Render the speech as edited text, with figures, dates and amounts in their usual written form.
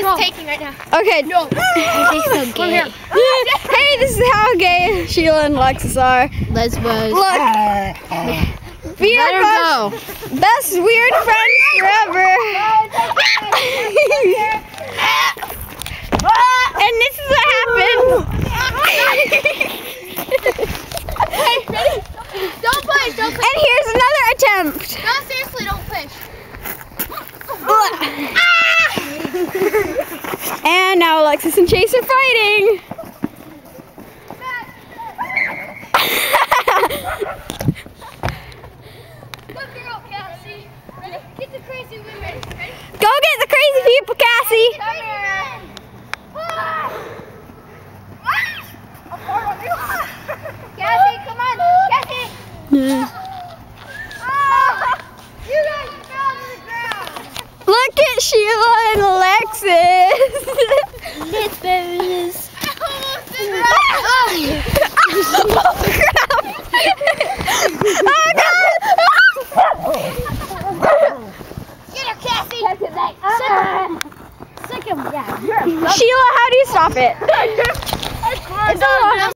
taking right now. Okay. No. They're so gay. Hey, this is how gay Sheila and Alexis are. Lesbos. Look. We Let her are go. best weird friends forever. And this is what happened. Hey, ready? Don't push, don't push. And here's another attempt. No, seriously, don't push. And now Alexis and Chase are fighting. Good girl, Cassie. Ready? Get the crazy women. Ready? Go get the crazy people, Cassie. Come here. Cassie, come on. Cassie. You guys fell to the ground. Look at Sheila and Alexis. Lesbos. Get her, Cassie. Sick him. Yeah, Sheila, how do you stop it? It's